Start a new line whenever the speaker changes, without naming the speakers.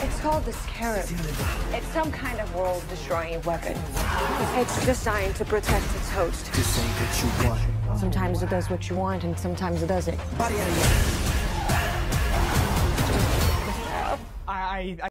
It's called the scarab. It's some kind of world-destroying weapon. It's designed to protect its host.
This ain't what you want.
Sometimes it does what you want, and sometimes it doesn't.
Body out of here.
I